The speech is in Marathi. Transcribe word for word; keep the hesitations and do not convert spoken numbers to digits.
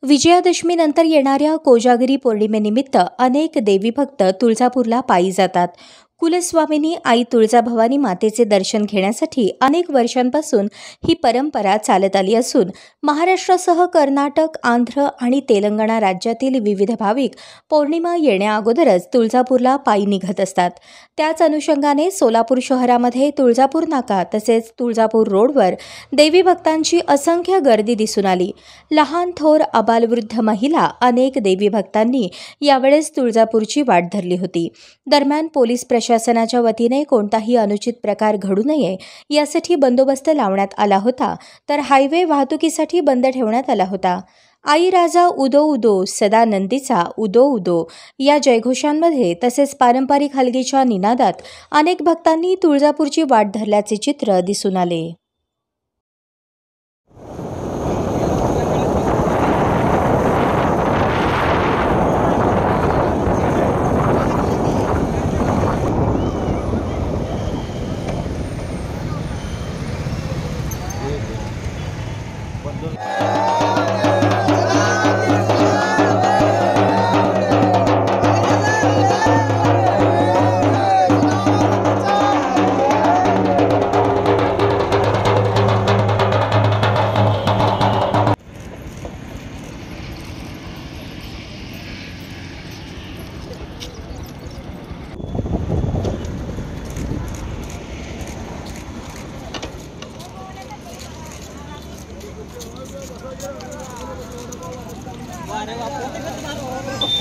विजयादशमीनंतर येणाऱ्या कोजागिरी पौर्णिमेनिमित्त अनेक देवी भक्त तुळजापूरला पायी जातात. कुलस्वामिनी आई तुळजाभवानी मातेचे दर्शन घेण्यासाठी अनेक वर्षांपासून ही परंपरा चालत आली असून महाराष्ट्रासह कर्नाटक, आंध्र आणि तेलंगणा राज्यातील विविध भाविक पौर्णिमा येण्याअगोदरच तुळजापूरला पायी निघत असतात. त्याच अनुषंगाने सोलापूर शहरामध्ये तुळजापूर नाका तसेच तुळजापूर रोडवर देवी भक्तांची असंख्य गर्दी दिसून आली. लहान थोर आबालवृद्ध महिला अनेक देवी भक्तांनी यावेळेस तुळजापूरची वाट धरली होती. दरम्यान पोलीस प्रशासनाच्या वतीने कोणताही अनुचित प्रकार घडू नये यासाठी बंदोबस्त लावण्यात आला होता, तर हायवे वाहतुकीसाठी बंद ठेवण्यात आला होता. आई राजा उदो उदो, सदा नंदीचा उदो उदो या जयघोषांमध्ये तसेच पारंपरिक हलगीच्या निनादात अनेक भक्तांनी तुळजापूरची वाट धरल्याचे चित्र दिसून आले. अरे बाप रे.